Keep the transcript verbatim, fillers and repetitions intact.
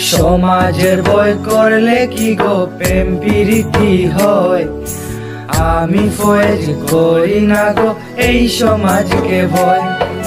সমাজের ভয় করলে কি গো প্রেম প্রীতি হয়। আমি ফয়েজ করি না গো এই সমাজকে ভয়।